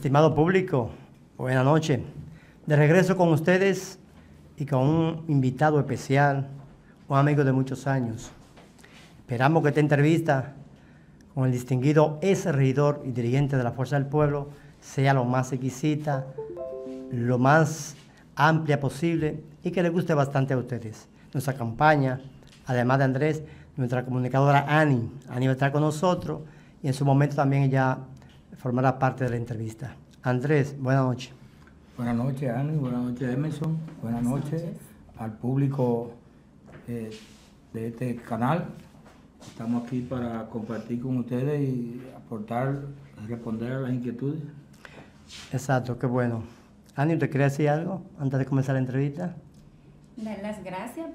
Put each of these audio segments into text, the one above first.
Estimado público, buenas noches. De regreso con ustedes y con un invitado especial, un amigo de muchos años. Esperamos que esta entrevista con el distinguido ex regidor y dirigente de la Fuerza del Pueblo sea lo más exquisita, lo más amplia posible y que le guste bastante a ustedes. Nos acompaña, además de Andrés, nuestra comunicadora Ani. Ani va a estar con nosotros y en su momento también ella formará parte de la entrevista. Andrés, buenas noches. Buenas noches, Ani. Buenas noches, Emerson. Buenas noches al público de este canal. Estamos aquí para compartir con ustedes y aportar, responder a las inquietudes. Exacto, qué bueno. Ani, ¿te quería decir algo antes de comenzar la entrevista? Dar las gracias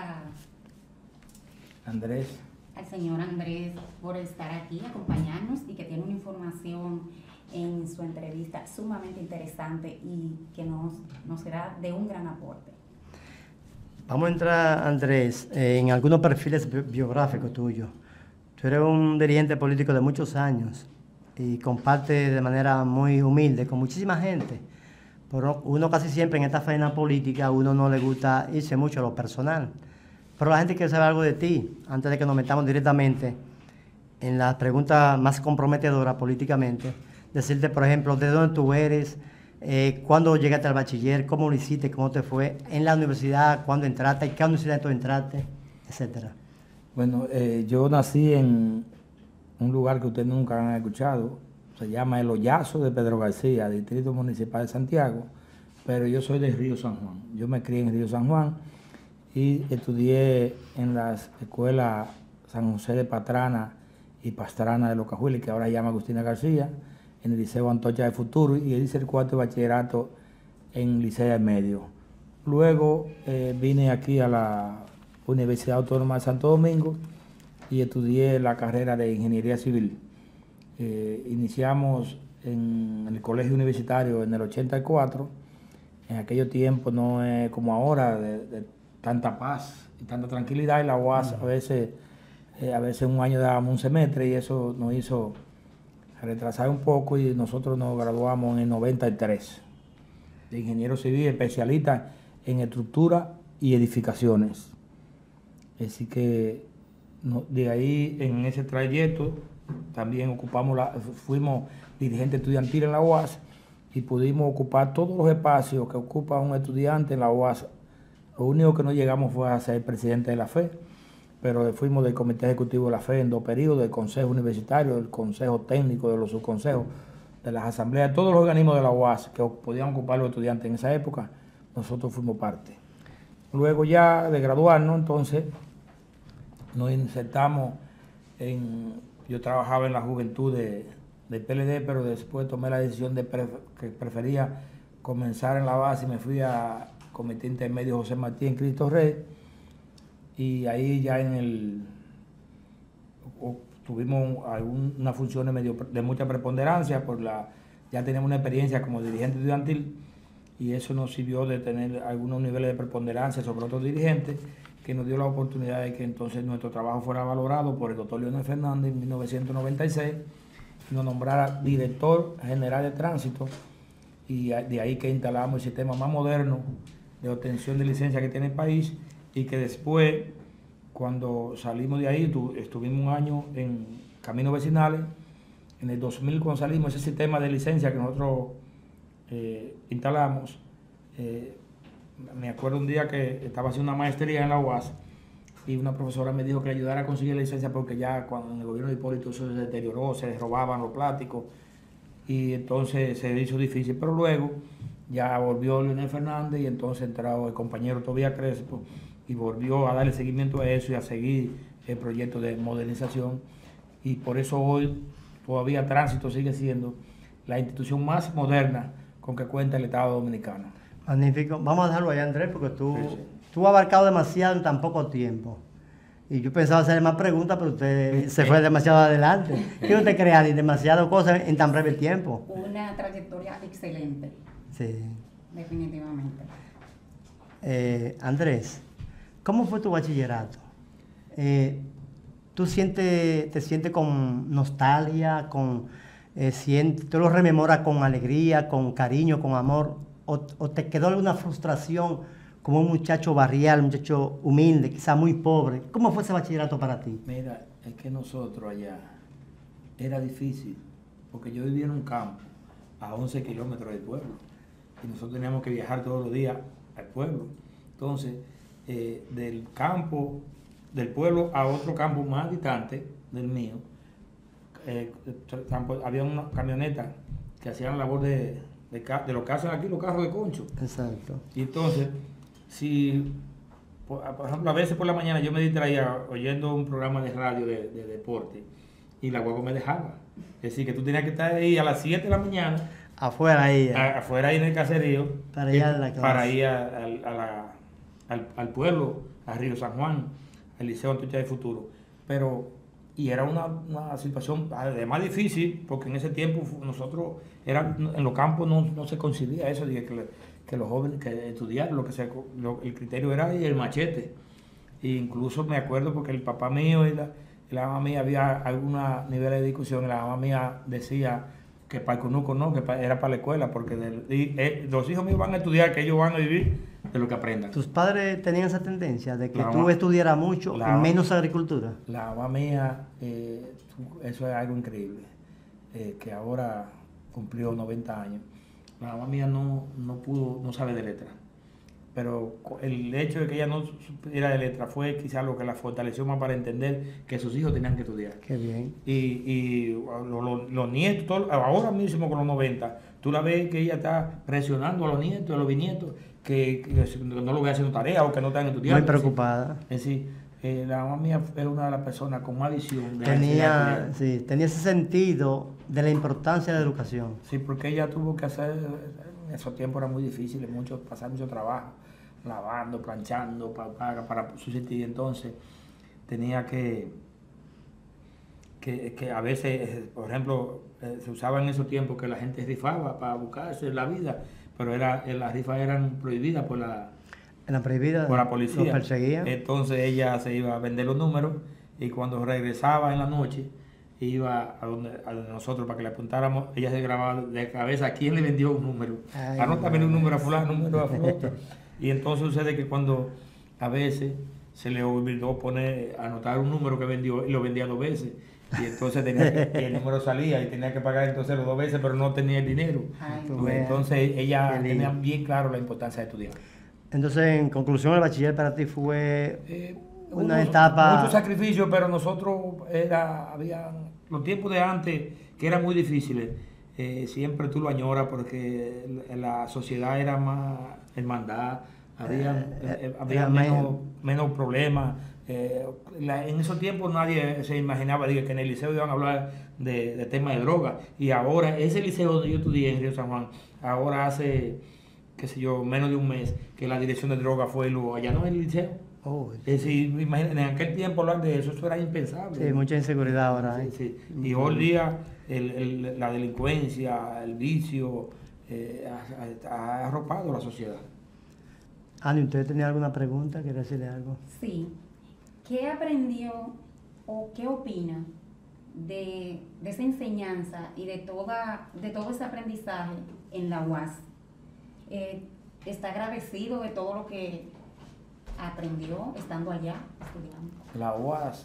al señor Andrés por estar aquí, acompañarnos y que tiene una información en su entrevista sumamente interesante y que nos será de un gran aporte. Vamos a entrar, Andrés, en algunos perfiles biográficos tuyos. Tú eres un dirigente político de muchos años y comparte de manera muy humilde con muchísima gente. Pero uno casi siempre en esta faena política, uno no le gusta irse mucho a lo personal. Pero la gente quiere saber algo de ti, antes de que nos metamos directamente en las preguntas más comprometedoras políticamente. Decirte, por ejemplo, de dónde tú eres, cuándo llegaste al bachiller, cómo lo hiciste, cómo te fue, en la universidad, cuándo entraste, en qué universidad tú entraste, etcétera. Bueno, yo nací en un lugar que ustedes nunca han escuchado, se llama El Hoyazo de Pedro García, Distrito Municipal de Santiago, pero yo soy de Río San Juan. Yo me crié en Río San Juan y estudié en las escuelas San José de Pastrana y Pastrana de Los Cajueles, que ahora se llama Agustina García, en el Liceo Antocha de Futuro, y hice el cuarto bachillerato en Liceo del Medio. Luego vine aquí a la Universidad Autónoma de Santo Domingo y estudié la carrera de Ingeniería Civil. Iniciamos en el colegio universitario en el 84. En aquellos tiempos no es como ahora, de tanta paz y tanta tranquilidad, y la UAS a veces un año dábamos un semestre y eso nos hizo retrasar un poco, y nosotros nos graduamos en el 93 de ingeniero civil, especialista en estructura y edificaciones. Así que de ahí, en ese trayecto, también fuimos dirigentes estudiantiles en la UAS y pudimos ocupar todos los espacios que ocupa un estudiante en la UAS. Lo único que no llegamos fue a ser presidente de la FE, pero fuimos del Comité Ejecutivo de la FE en 2 periodos, del Consejo Universitario, del Consejo Técnico, de los subconsejos, de las asambleas, de todos los organismos de la UAS que podían ocupar los estudiantes en esa época, nosotros fuimos parte. Luego ya de graduarnos, entonces, nos insertamos yo trabajaba en la juventud del PLD, pero después tomé la decisión que prefería comenzar en la base y me fui a Comité Intermedio José Martí en Cristo Rey. Y ahí ya tuvimos unas funciones de mucha preponderancia, ya teníamos una experiencia como dirigente estudiantil, y eso nos sirvió de tener algunos niveles de preponderancia sobre otros dirigentes, que nos dio la oportunidad de que entonces nuestro trabajo fuera valorado por el doctor Leonel Fernández en 1996, y nos nombrara director general de tránsito, y de ahí que instalamos el sistema más moderno de obtención de licencia que tiene el país, y que después, cuando salimos de ahí, estuvimos un año en caminos vecinales. En el 2000, cuando salimos, ese sistema de licencia que nosotros instalamos, me acuerdo un día que estaba haciendo una maestría en la UAS y una profesora me dijo que le ayudara a conseguir la licencia, porque ya cuando en el gobierno de Hipólito eso se deterioró, se robaban los plásticos y entonces se hizo difícil. Pero luego ya volvió Leonel Fernández y entonces entró el compañero Tobías Crespo y volvió a darle seguimiento a eso y a seguir el proyecto de modernización, y por eso hoy todavía Tránsito sigue siendo la institución más moderna con que cuenta el Estado Dominicano. Magnífico. Vamos a dejarlo allá, Andrés, porque tú has abarcado demasiado en tan poco tiempo. Y yo pensaba hacerle más preguntas, pero usted se fue demasiado adelante. ¿Qué usted crea? Demasiadas cosas en tan breve tiempo. Una trayectoria excelente. Sí. Definitivamente. Andrés, ¿cómo fue tu bachillerato? ¿Tú te sientes con nostalgia, con ¿Tú lo rememoras con alegría, con cariño, con amor? ¿O te quedó alguna frustración como un muchacho barrial, un muchacho humilde, quizá muy pobre? ¿Cómo fue ese bachillerato para ti? Mira, es que nosotros allá era difícil, porque yo vivía en un campo a 11 kilómetros del pueblo, y nosotros teníamos que viajar todos los días al pueblo. Entonces, del campo, del pueblo a otro campo más distante del mío, había una camioneta que hacían labor de lo que hacen aquí los carros de concho. Exacto. Y entonces, si, por ejemplo, a veces por la mañana yo me distraía oyendo un programa de radio de deporte y la guagua me dejaba. Es decir, que tú tenías que estar ahí a las 7 de la mañana. Afuera ahí. Afuera ahí en el caserío. Para ir a la clase. Para ir al pueblo, a Río San Juan, al Liceo Antucha de Futuro. Y era una situación además difícil, porque en ese tiempo nosotros, en los campos no se concebía eso, de que los jóvenes que estudiaran, el criterio era el machete. E incluso me acuerdo porque el papá mío y la mamá mía, había algún nivel de discusión, y la mamá mía decía que para el conuco no, que era para la escuela, porque los hijos míos van a estudiar, que ellos van a vivir de lo que aprendan. ¿Tus padres tenían esa tendencia de que tú estudiaras mucho y menos agricultura? La mamá mía, eso es algo increíble, que ahora cumplió 90 años. La mamá mía no sabe de letra, pero el hecho de que ella no supiera de letra fue quizás lo que la fortaleció más para entender que sus hijos tenían que estudiar. Qué bien. Y los nietos, ahora mismo con los 90, tú la ves que ella está presionando a los nietos, a los bisnietos, que no lo vean haciendo tarea o que no están estudiando. Muy preocupada. Es decir, la mamá mía era una de las personas con más visión. Tenía ese sentido de la importancia de la educación. Sí, porque ella tuvo que hacer, en esos tiempos eran muy difíciles, pasar mucho trabajo, lavando, planchando, para subsistir. Entonces, tenía que a veces, por ejemplo, se usaba en esos tiempos que la gente rifaba para buscarse la vida, pero las rifas eran prohibidas por la policía. Los perseguían. Entonces ella se iba a vender los números, y cuando regresaba en la noche iba a donde nosotros para que le apuntáramos. Ella se grababa de cabeza a quién le vendió un número. Anótame un número a fulano, un número a fulano. Y entonces sucede que cuando a veces se le olvidó anotar un número que vendió, y lo vendía 2 veces. Y entonces y el número salía y tenía que pagar entonces los 2 veces, pero no tenía el dinero. Entonces ella tenía bien claro la importancia de estudiar. Entonces, en conclusión, el bachiller para ti fue una etapa... Mucho sacrificio, pero nosotros había los tiempos de antes que eran muy difíciles. Siempre tú lo añoras porque la sociedad era más hermandad, había menos problemas. En esos tiempos nadie se imaginaba que en el liceo iban a hablar de temas de droga, y ahora ese liceo donde yo estudié en Río San Juan, ahora hace, qué sé yo, menos de un mes que la dirección de droga fue allá no en el liceo. Es decir, imagínate, en aquel tiempo hablar de eso era impensable. Sí, mucha inseguridad ahora. Sí. Y hoy día la delincuencia, el vicio ha arropado la sociedad. Ani, ¿usted tenía alguna pregunta? ¿Quería decirle algo? Sí. ¿Qué aprendió o qué opina de esa enseñanza y de todo ese aprendizaje en la UAS? ¿Está agradecido de todo lo que aprendió estando allá estudiando? La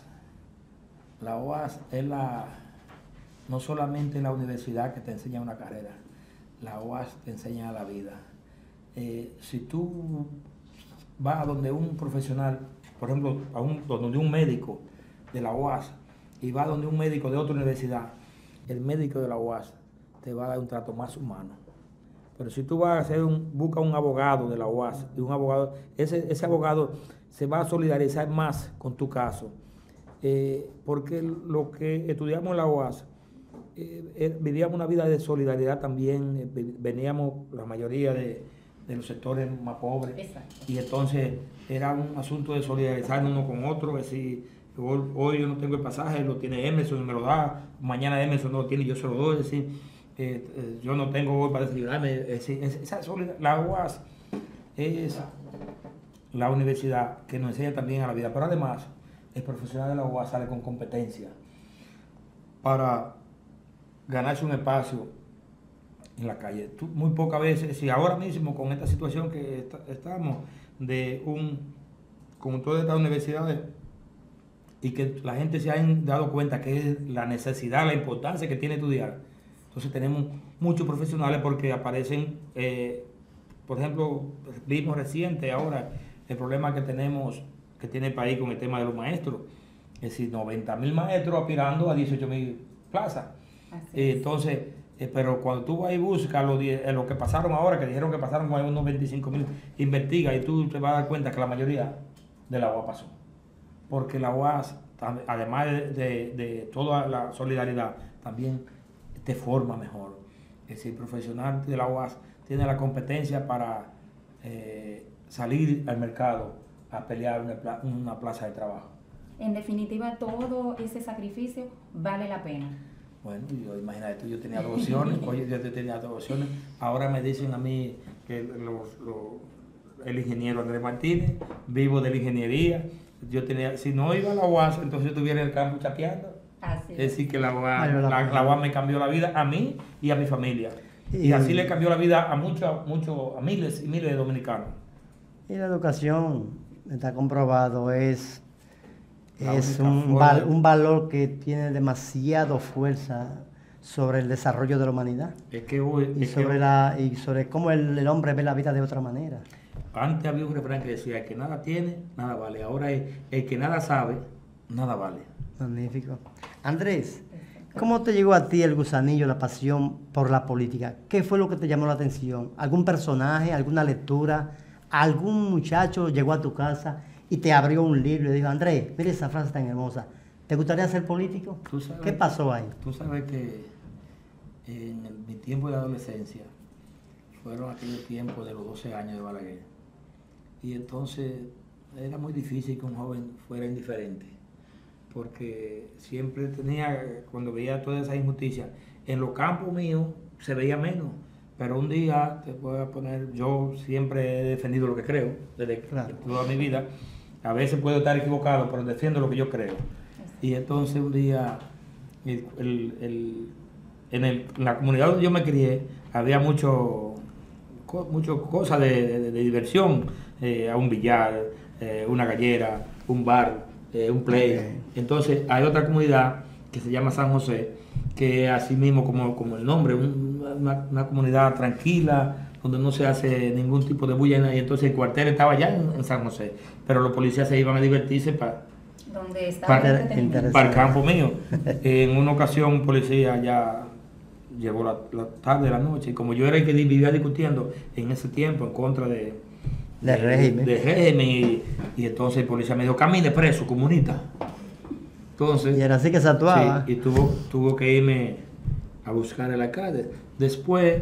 UAS es no solamente la universidad que te enseña una carrera, la UAS te enseña la vida. Si tú vas a donde un profesional, por ejemplo, donde un médico de la UAS, y vas donde un médico de otra universidad, el médico de la UAS te va a dar un trato más humano. Pero si tú vas a busca un abogado de la UAS, y un abogado, ese abogado se va a solidarizar más con tu caso, porque lo que estudiamos en la UAS, vivíamos una vida de solidaridad también, veníamos la mayoría de los sectores más pobres. Exacto. Y entonces era un asunto de solidarizarnos uno con otro, es decir, hoy yo no tengo el pasaje, lo tiene Emerson y me lo da, mañana Emerson no lo tiene y yo se lo doy, es decir, yo no tengo hoy para desayunarme, la UAS es la universidad que nos enseña también a la vida, pero además el profesional de la UAS sale con competencia para ganarse un espacio en la calle. Muy pocas veces, si ahora mismo con esta situación que estamos, con todas estas universidades, y que la gente se ha dado cuenta que es la necesidad, la importancia que tiene estudiar. Entonces tenemos muchos profesionales porque aparecen, por ejemplo, vimos reciente ahora el problema que tenemos, que tiene el país con el tema de los maestros. Es decir, 90.000 maestros aspirando a 18.000 plazas. Entonces, pero cuando tú vas y buscas lo que pasaron ahora, que dijeron que pasaron con unos 25.000, investiga y tú te vas a dar cuenta que la mayoría de la UAS pasó. Porque la UAS, además de toda la solidaridad, también te forma mejor. Es decir, el profesional de la UAS tiene la competencia para salir al mercado a pelear una plaza de trabajo. En definitiva, todo ese sacrificio vale la pena. Bueno, imagínate, yo tenía 2 opciones, ahora me dicen a mí que el ingeniero Andrés Martínez, vivo de la ingeniería, si no iba a la UAS, entonces yo estuviera en el campo chapeando. Así es decir, que la UAS me cambió la vida a mí y a mi familia. Y así le cambió la vida a a miles y miles de dominicanos. Y la educación, está comprobado, es un valor que tiene demasiada fuerza sobre el desarrollo de la humanidad. Y sobre cómo el hombre ve la vida de otra manera. Antes había un refrán que decía: el que nada tiene, nada vale. Ahora el que nada sabe, nada vale. Magnífico. Andrés, ¿cómo te llegó a ti el gusanillo, la pasión por la política? ¿Qué fue lo que te llamó la atención? ¿Algún personaje, alguna lectura? ¿Algún muchacho llegó a tu casa y te abrió un libro y dijo: Andrés, mira esa frase tan hermosa, ¿te gustaría ser político? ¿Qué pasó ahí? Tú sabes que en mi tiempo de adolescencia fueron aquellos tiempos de los 12 años de Balaguer. Y entonces era muy difícil que un joven fuera indiferente, porque siempre cuando veía toda esa injusticia, en los campos míos se veía menos, pero un día, te voy a poner, yo siempre he defendido lo que creo, desde toda mi vida. A veces puedo estar equivocado, pero defiendo lo que yo creo. Y entonces un día, en la comunidad donde yo me crié, había mucho cosas de diversión, a un billar, una gallera, un bar, un play. Okay. Entonces hay otra comunidad que se llama San José, que así mismo como el nombre, una comunidad tranquila, donde no se hace ningún tipo de bulla, y entonces el cuartel estaba allá en San José, pero los policías se iban a divertirse para el campo mío. En una ocasión un policía ya llegó la tarde, la noche, y como yo era el que vivía discutiendo en ese tiempo en contra del régimen, y entonces el policía me dijo: camine preso, comunista. Entonces, y era así que se actuaba. Sí, y tuvo que irme a buscar al alcalde. Después,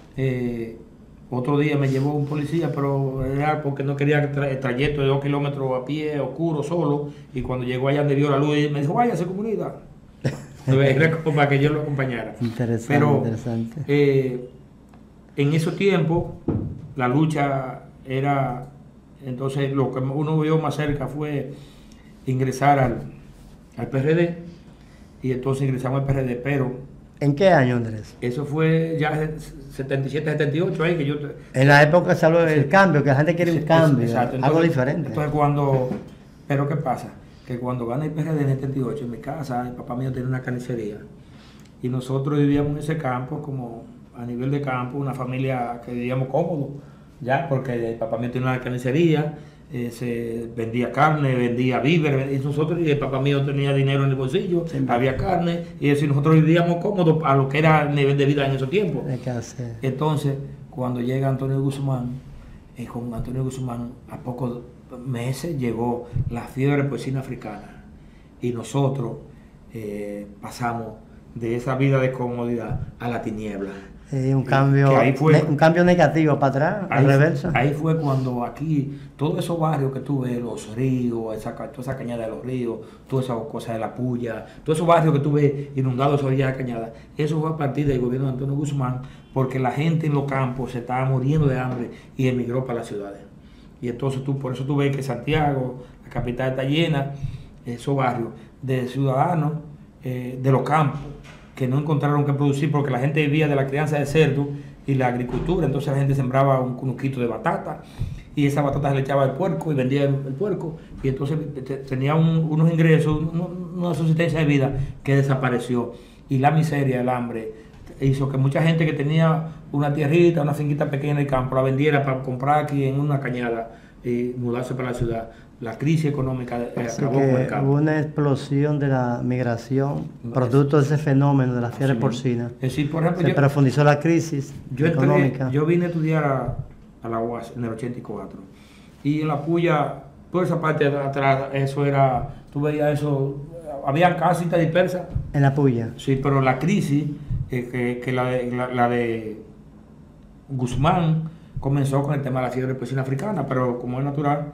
otro día me llevó un policía, pero era porque no quería el trayecto de 2 kilómetros a pie, oscuro, solo, y cuando llegó allá donde vio la luz, me dijo: váyase, comunista. Era como para que yo lo acompañara. Interesante. En esos tiempos, la lucha era, entonces lo que uno vio más cerca fue ingresar al PRD, y entonces ingresamos al PRD, pero... ¿En qué año, Andrés? Eso fue ya 77, 78, ahí que yo... En la época se habló del cambio, que la gente quiere un cambio, exacto. Entonces, algo diferente. Entonces pero ¿qué pasa? Que cuando gana el PRD en el 78, en mi casa, el papá mío tenía una carnicería, y nosotros vivíamos en ese campo, como a nivel de campo, una familia que vivíamos cómodo, ya, porque el papá mío tenía una carnicería, se vendía carne, vendía víveres, y el papá mío tenía dinero en el bolsillo, sí, había carne, y eso, nosotros vivíamos cómodos a lo que era el nivel de vida en esos tiempos. Entonces, cuando llega Antonio Guzmán, con Antonio Guzmán, a pocos meses llegó la fiebre porcina africana, y nosotros pasamos de esa vida de comodidad a la tiniebla. Un cambio negativo para atrás, al reverso. Ahí fue cuando aquí, todos esos barrios que tú ves, los ríos, toda esa cañada de los ríos, todas esas cosas de la puya, todos esos barrios que tú ves inundados a orillas de la cañada, eso fue a partir del gobierno de Antonio Guzmán, porque la gente en los campos se estaba muriendo de hambre y emigró para las ciudades. Y entonces por eso tú ves que Santiago, la capital, está llena, esos barrios, de ciudadanos de los campos, que no encontraron que producir porque la gente vivía de la crianza de cerdo y la agricultura, entonces la gente sembraba un cunuquito de batata y esa batata se le echaba al puerco y vendía el puerco y entonces tenía unos ingresos, una subsistencia de vida que desapareció y la miseria, el hambre hizo que mucha gente que tenía una tierrita, una finquita pequeña en el campo la vendiera para comprar aquí en una cañada y mudarse para la ciudad. La crisis económica acabó con el campo. Hubo una explosión de la migración, producto de ese fenómeno de la fiebre porcina. Es decir, por ejemplo, se profundizó la crisis económica. Yo vine a estudiar a la UAS en el 84 y en la Puya, toda esa parte de atrás, eso era, tú veías eso, había casitas dispersas. En la Puya. Sí, pero la crisis, que la de Guzmán comenzó con el tema de la fiebre porcina africana, pero como es natural,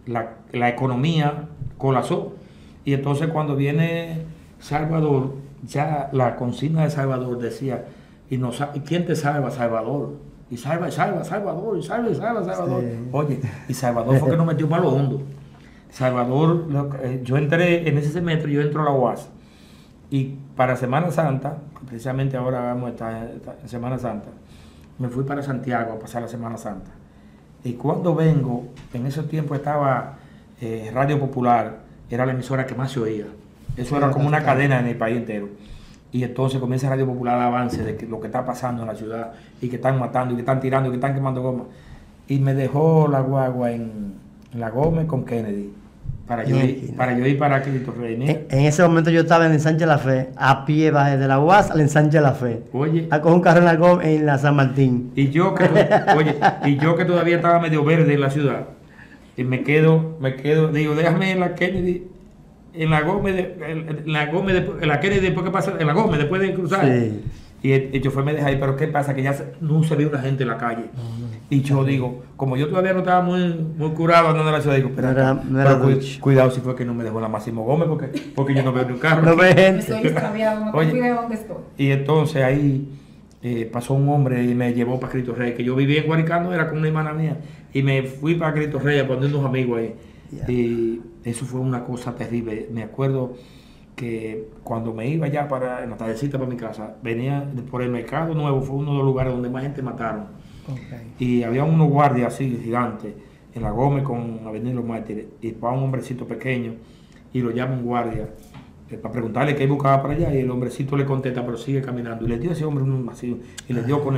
la economía colapsó. Y entonces cuando viene Salvador, ya la consigna de Salvador decía, ¿y quién te salva? Salvador. Y salva, Salvador, y salva, Salvador. Sí. Oye, y Salvador fue que nos metió para lo hondo. Salvador, yo entré en ese semestre, yo entro a la UAS. Y para Semana Santa, precisamente ahora vamos a estar en Semana Santa, me fui para Santiago a pasar la Semana Santa. Y cuando vengo, en ese tiempo estaba Radio Popular, era la emisora que más se oía. Eso era como una cadena en el país entero. Y entonces comienza Radio Popular a dar avance de lo que está pasando en la ciudad, y que están matando, y que están tirando, y que están quemando goma. Y me dejó la guagua en La Gómez con Kennedy, para yo ir para Cristo Rey. En ese momento yo estaba en el Ensanche La Fe, a pie bajé de la UAS al Ensanche La Fe. Oye. A coger un carro en La Gómez, en la San Martín. Y yo que todavía estaba medio verde en la ciudad. Y me quedo, digo, déjame en la Kennedy, en la Gómez, en la Kennedy después que pasa, en la Gómez, después de cruzar. Sí. Y el chofer me deja ahí, pero ¿qué pasa? Que ya no se ve una gente en la calle. Y yo digo, como yo todavía no estaba muy curado andando en la ciudad, digo, pero cuidado si fue que no me dejó la Máximo Gómez, porque yo no veo ni un carro. No ve gente. Estoy extraviado, no tengo idea de dónde estoy. Y entonces ahí pasó un hombre y me llevó para Cristo Rey, que yo vivía en Guaricano, era con una hermana mía, y me fui para Cristo Rey a poner unos amigos ahí. Yeah. Y eso fue una cosa terrible. Me acuerdo que cuando me iba ya en la tardecita para mi casa, venía por el Mercado Nuevo, fue uno de los lugares donde más gente mataron. Okay. Y había unos guardias así gigantes en La Gómez con Avenida Los Mártires, y para un hombrecito pequeño, y lo llama un guardia para preguntarle qué buscaba para allá, y el hombrecito le contesta, pero sigue caminando, y le dio a ese hombre un vacío, y le dio con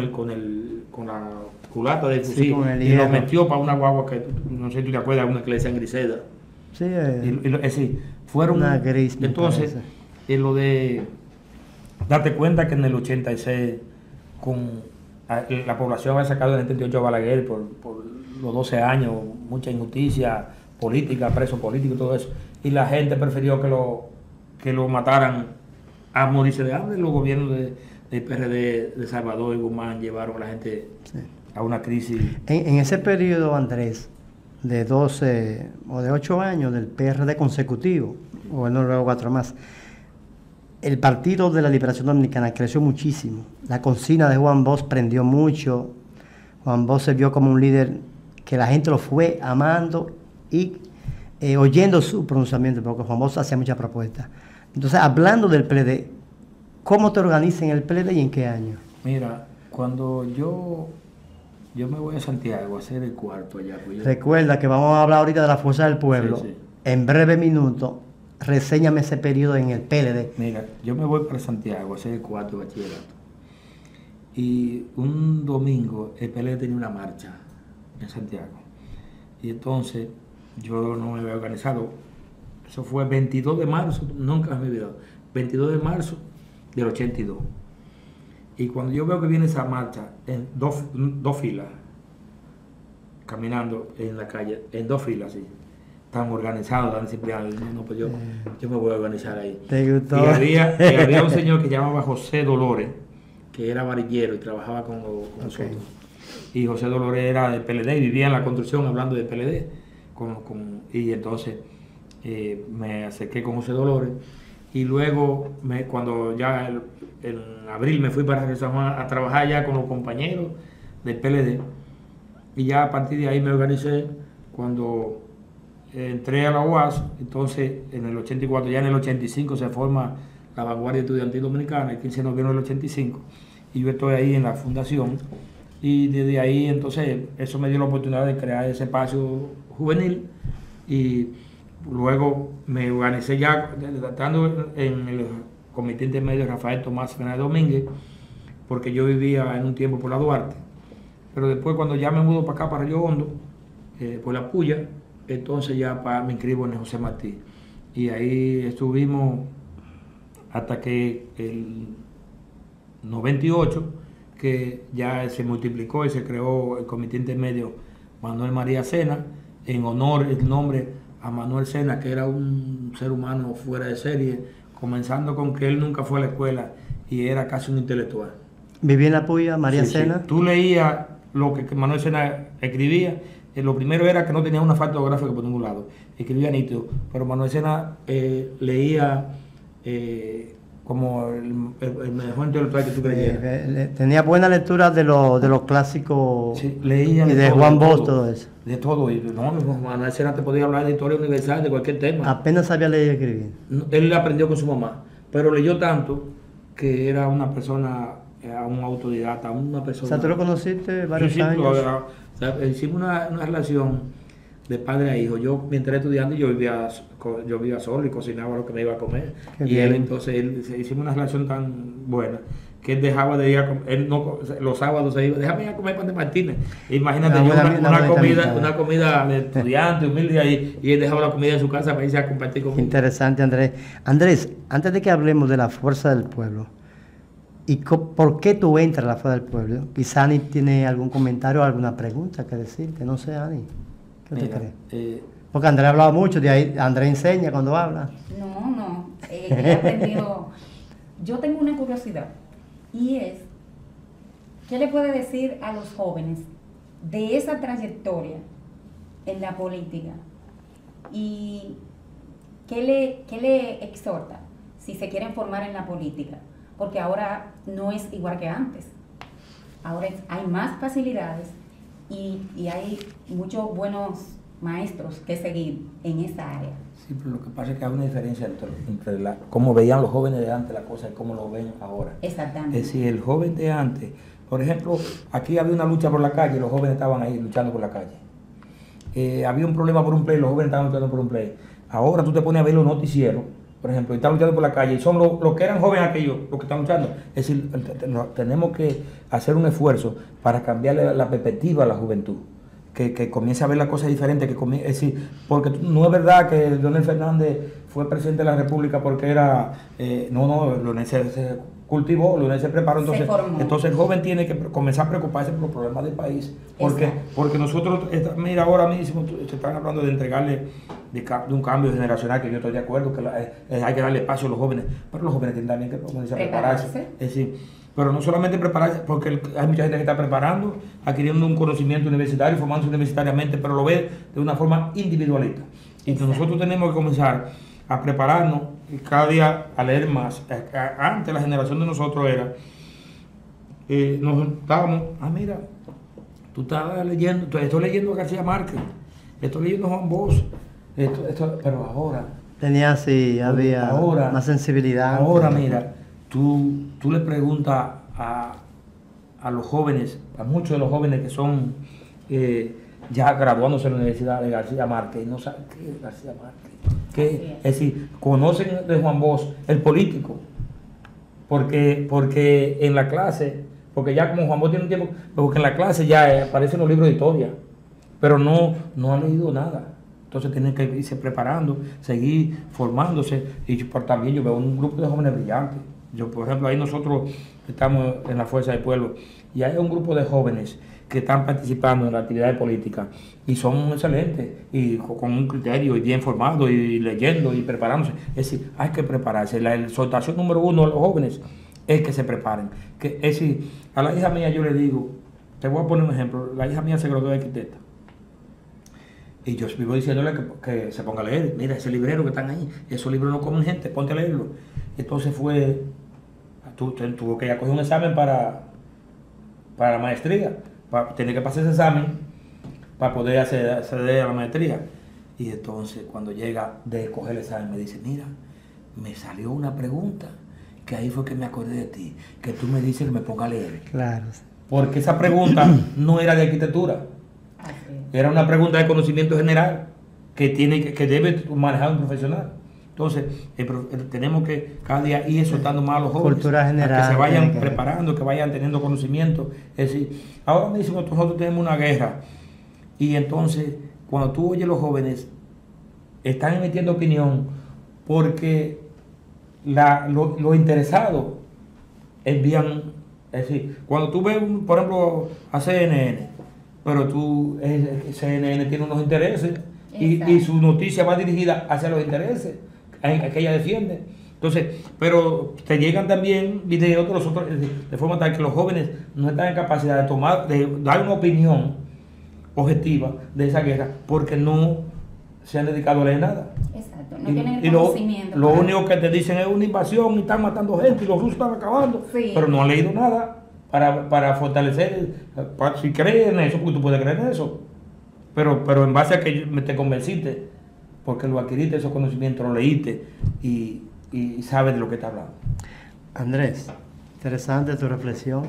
la culata del fusil, y lo metió para una guagua que, no sé si tú te acuerdas, una que le decían Griseda. Sí, sí, fueron una gris. Entonces, lo de date cuenta que en el 86 la población había sacado el 78 a Balaguer por los 12 años, mucha injusticia política, preso político y todo eso, y la gente prefirió que lo mataran a morirse de hambre. Los gobiernos del PRD de Salvador y Guzmán llevaron a la gente a una crisis. En ese periodo, Andrés, de 12 o de 8 años del PRD consecutivo, o no, luego 4 más, el Partido de la Liberación Dominicana creció muchísimo. La consigna de Juan Bosch prendió mucho. Juan Bosch se vio como un líder que la gente lo fue amando y oyendo su pronunciamiento, porque Juan Bosch hacía muchas propuestas. Entonces, hablando del PLD, ¿cómo te organizas en el PLD y en qué año? Mira, cuando yo me voy a Santiago a hacer el cuarto allá. Pues recuerda que vamos a hablar ahorita de la Fuerza del Pueblo. Sí. En breve minuto, reséñame ese periodo en el PLD. Mira, yo me voy para Santiago a hacer el cuarto de bachillerato. Y un domingo el PLD tenía una marcha en Santiago. Y entonces yo no me había organizado. Eso fue el 22 de marzo, nunca me he olvidado. 22 de marzo del 82. Y cuando yo veo que viene esa marcha en dos filas, caminando en la calle, en 2 filas, así, tan organizados, tan disciplinados, no, pues yo me voy a organizar ahí. ¿Te gustó? Y había un señor que llamaba José Dolores, que era varillero y trabajaba con nosotros. Y José Dolores era del PLD y vivía en la construcción hablando del PLD. Y entonces me acerqué con José Dolores. Y luego, cuando ya en abril me fui para San Juan a trabajar ya con los compañeros del PLD, y ya a partir de ahí me organicé. Cuando entré a la UAS, entonces en el 84, ya en el 85 se forma la Vanguardia Estudiantil Dominicana, el 15 de noviembre del 85, y yo estoy ahí en la fundación, y desde ahí entonces eso me dio la oportunidad de crear ese espacio juvenil, y luego me organicé ya, estando en el comité intermedio de Rafael Tomás Fernández Domínguez, porque yo vivía en un tiempo por la Duarte, pero después cuando ya me mudo para acá, para Río Hondo, por la Puya, entonces ya me inscribo en José Martí. Y ahí estuvimos hasta que el 98, que ya se multiplicó y se creó el comité intermedio Manuel María Sena, en honor el nombre a Manuel Sena, que era un ser humano fuera de serie, comenzando con que él nunca fue a la escuela y era casi un intelectual. Viví en la Puya, María Sena. Sí. Tú leías lo que Manuel Sena escribía, lo primero era que no tenía una falta ortográfica por ningún lado, escribía nítido, pero Manuel Sena leía como el mejor intelectual que tú creyeras. Tenía buena lectura de los clásicos, sí, leía y de Juan Bosch, todo eso. De todo, y no, Manuel Sena te podía hablar de historia universal, de cualquier tema. Apenas sabía leer y escribir. Él aprendió con su mamá, pero leyó tanto que era una persona, un autodidacta, una persona... O sea, ¿tú lo conociste varios años? O sea, hicimos una relación de padre a hijo. Yo, mientras estudiando, yo vivía solo y cocinaba lo que me iba a comer. Qué y bien. él, entonces, hicimos una relación tan buena que él dejaba de ir a comer, él no, los sábados se iba, déjame ir a comer pan de Martínez. Imagínate, una comida de estudiante, humilde ahí, y él dejaba la comida en su casa para irse a compartir conmigo. Interesante, Andrés. Andrés, antes de que hablemos de la fuerza del pueblo, ¿y por qué tú entras a la fuerza del pueblo? Quizá Ani tiene algún comentario o alguna pregunta que decirte, no sé, Ani. ¿Qué te crees? Porque Andrés ha hablado mucho, de ahí Andrés enseña cuando habla. No, he aprendido. Yo tengo una curiosidad, y es, ¿qué le puede decir a los jóvenes de esa trayectoria en la política? ¿Y qué le exhorta si se quieren formar en la política? Porque ahora no es igual que antes. Ahora hay más facilidades y hay muchos buenos maestros que seguir en esa área. Sí, pero lo que pasa es que hay una diferencia entre cómo veían los jóvenes de antes la cosa y cómo lo ven ahora. Exactamente. Es decir, el joven de antes, por ejemplo, aquí había una lucha por la calle y los jóvenes estaban ahí luchando por la calle. Había un problema por un play, los jóvenes estaban luchando por un play. Ahora tú te pones a ver los noticieros, por ejemplo, y están luchando por la calle, y son los que eran jóvenes aquellos los que están luchando. Es decir, tenemos que hacer un esfuerzo para cambiarle la perspectiva a la juventud, que comience a ver la cosa diferente, es decir, porque no es verdad que Leonel Fernández fue presidente de la República porque era, Leonel se cultivó, Leonel se preparó, entonces el joven tiene que comenzar a preocuparse por los problemas del país, porque nosotros, mira, ahora mismo se están hablando de entregarle de un cambio generacional, que yo estoy de acuerdo, que hay que darle espacio a los jóvenes, pero los jóvenes tienen también que prepararse. Es decir, pero no solamente prepararse, porque hay mucha gente que está preparando, adquiriendo un conocimiento universitario, formándose universitariamente, pero lo ve de una forma individualista. Y nosotros tenemos que comenzar a prepararnos y cada día a leer más. Antes la generación de nosotros era, nos estábamos, mira, tú estás leyendo, estoy leyendo a García Márquez, estoy leyendo a Juan Bosch, pero ahora... Había más sensibilidad. Ahora, mira, tú le preguntas a los jóvenes, a muchos de los jóvenes que son ya graduándose en la Universidad de García Márquez, no saben qué es García Márquez. Es decir, conocen de Juan Bosch el político, porque en la clase, porque ya como Juan Bosch tiene un tiempo, porque en la clase ya aparecen los libros de historia, pero no han leído nada. Entonces tienen que irse preparando, seguir formándose, y también yo veo un grupo de jóvenes brillantes. Yo, por ejemplo, ahí nosotros estamos en la Fuerza del Pueblo y hay un grupo de jóvenes que están participando en la actividad política y son excelentes y con un criterio y bien formados y leyendo y preparándose. Es decir, hay que prepararse. La exhortación número uno a los jóvenes es que se preparen. Es decir, a la hija mía yo le digo, te voy a poner un ejemplo, la hija mía se graduó de arquitecta. Y yo vivo diciéndole que se ponga a leer. Mira, ese librero que están ahí, esos libros no comen gente, ponte a leerlo. Entonces tuvo que ir a coger un examen para la maestría. Tiene que pasar ese examen para poder acceder a la maestría. Y entonces cuando llega de coger el examen me dice, mira, me salió una pregunta que ahí fue que me acordé de ti, que tú me dices que me ponga a leer. Claro. Porque esa pregunta no era de arquitectura, era una pregunta de conocimiento general que debe manejar un profesional. Entonces, tenemos que cada día ir soltando más a los jóvenes, Cultura general, a que se vayan preparando, que vayan teniendo conocimiento. Es decir, ahora mismo nosotros tenemos una guerra, y entonces, cuando tú oyes los jóvenes, están emitiendo opinión porque los interesados envían. Es decir, cuando tú ves, por ejemplo, a CNN, pero CNN tiene unos intereses y su noticia va dirigida hacia los intereses que ella defiende. Entonces, pero te llegan también videos de los otros, de forma tal que los jóvenes no están en capacidad de dar una opinión objetiva de esa guerra porque no se han dedicado a leer nada. Exacto, no tienen el conocimiento. Lo único que te dicen es una invasión y están matando gente y los rusos están acabando, pero no han leído nada para fortalecer, si creen en eso, porque tú puedes creer en eso, pero en base a que te convenciste, porque lo adquiriste, esos conocimientos, lo leíste y sabes de lo que está hablando. Andrés, interesante tu reflexión.